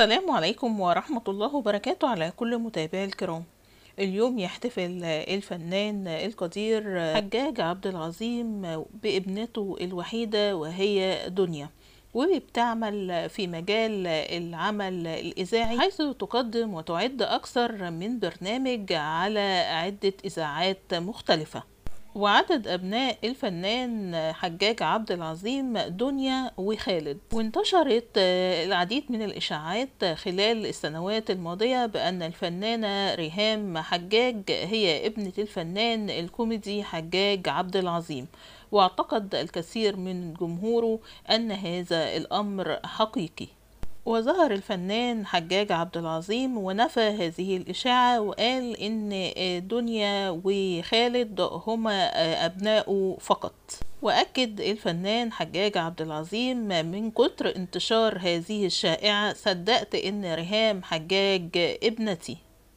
السلام عليكم ورحمة الله وبركاته على كل متابعي الكرام. اليوم يحتفل الفنان القدير حجاج عبد العظيم بابنته الوحيدة وهي دنيا، وبتعمل في مجال العمل الإذاعي، حيث تقدم وتعد أكثر من برنامج على عدة إذاعات مختلفة. وعدد أبناء الفنان حجاج عبد العظيم دنيا وخالد. وانتشرت العديد من الإشاعات خلال السنوات الماضية بأن الفنانة ريهام حجاج هي ابنة الفنان الكوميدي حجاج عبد العظيم، واعتقد الكثير من جمهوره أن هذا الأمر حقيقي. وظهر الفنان حجاج عبد العظيم ونفى هذه الإشاعة، وقال إن دنيا وخالد هما أبناؤه فقط. وأكد الفنان حجاج عبد العظيم: من كتر انتشار هذه الشائعة صدقت إن ريهام حجاج ابنتي.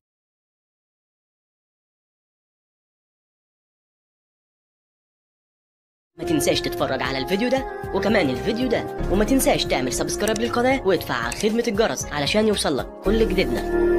ما تنساش تتفرج على الفيديو ده وكمان الفيديو ده، وما تنساش تعمل سبسكرايب للقناة وتفعل خدمة الجرس علشان يوصلك كل جديدنا.